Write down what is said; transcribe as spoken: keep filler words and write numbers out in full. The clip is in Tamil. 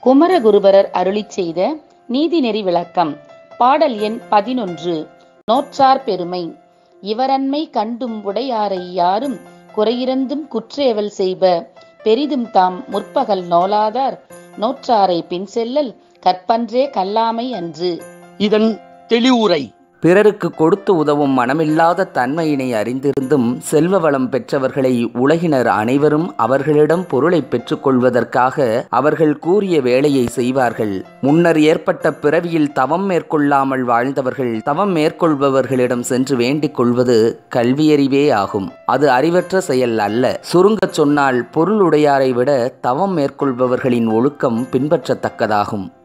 குமரகுருபரர் அருளிச் செய்த நீதிநெறி விளக்கம். பாடல் எண் பதினொன்று. நோற்றார் பெருமை. இவரன்மை கண்டும் உடையாரை யாரும் குறையிறந்தும் குற்றேவல் செய்ப பெரிதும் தாம் முற்பகல் நோலாதார் நோற்றாரை பின் செல்லல் கற்பன்றே கல்லாமை அன்று. இதன் தெளிவுரை. பிறருக்கு கொடுத்து உதவும் மனமில்லாத தன்மையினை அறிந்திருந்தும் செல்வ வளம் பெற்றவர்களை உலகினர் அனைவரும் அவர்களிடம் பொருளை பெற்றுக்கொள்வதற்காக அவர்கள் கூறிய வேலையை செய்வார்கள். முன்னர் ஏற்பட்ட பிறவியில் தவம் மேற்கொள்ளாமல் வாழ்ந்தவர்கள் தவம் மேற்கொள்பவர்களிடம் சென்று வேண்டிக் கொள்வது கல்வியறிவே ஆகும். அது அறிவற்ற செயல் அல்ல. சுருங்கச் சொன்னால் பொருளுடையாரை விட தவம் மேற்கொள்பவர்களின் ஒழுக்கம் பின்பற்றத்தக்கதாகும்.